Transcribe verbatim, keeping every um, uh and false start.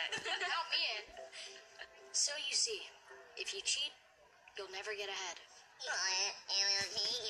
Count me in. So you see, if you cheat, you'll never get ahead. What?